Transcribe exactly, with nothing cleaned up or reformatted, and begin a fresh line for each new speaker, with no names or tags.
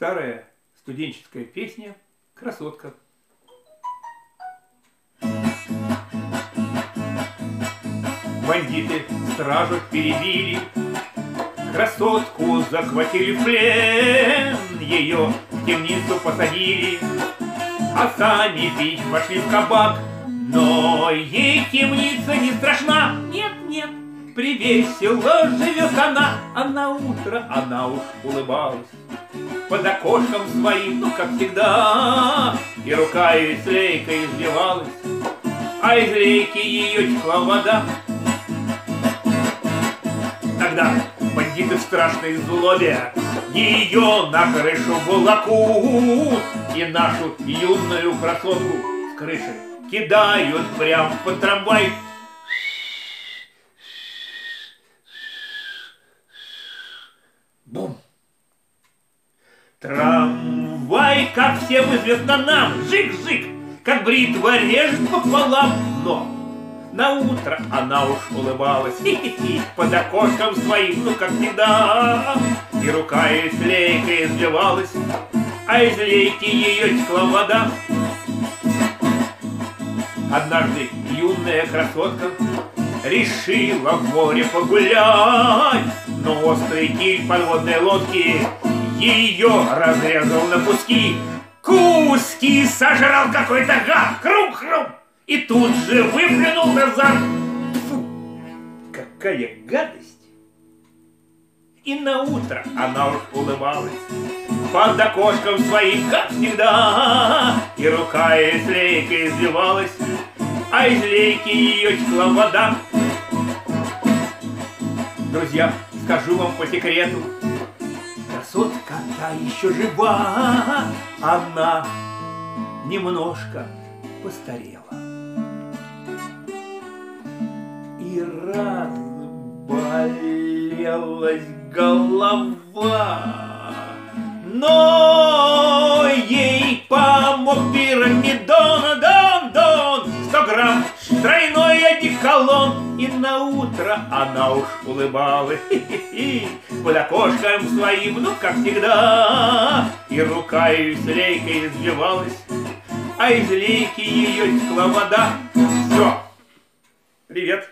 Старая студенческая песня «Красотка». Бандиты стражу перебили, красотку захватили в плен, ее в темницу посадили, а сами пить пошли в кабак. Но ей темница не страшна, нет, нет, привесело живет она, а на утро она уж улыбалась под окошком своим, ну как всегда, и рука ее с лейкой извивалась, а из лейки ее текла вода. Тогда бандиты в страшной злобе ее на крышу волокут и нашу юную красотку с крыши кидают прям под трамвай. Бум! Трамвай, как всем известно нам, жик-жик, как бритва режет пополам, но на утро она уж улыбалась хи-хи-хи, под окошком своим, ну как всегда, и рука ей с лейкой извивалась, а из лейки ее текла вода. Однажды юная красотка решила в море погулять, но острый киль подводной лодки ее разрезал на куски. Куски сожрал какой-то гад, хрум-хрум, и тут же выплюнул назад. Фу, какая гадость! И на утро она уж улыбалась под окошком своим, как всегда, и рука ей с лейкой извивалась, а из лейки ее текла вода. Друзья, скажу вам по секрету, красотка та еще жива, она немножко постарела и разболелась голова, но ей помог пирамидон, дон, дон, сто грамм тройной одеколон, и на утро она уж улыбалась хи-хи-хи, под окошком своим, ну как всегда, и рука ее с лейкой извивалась, а из лейки ее текла вода. Все. Привет.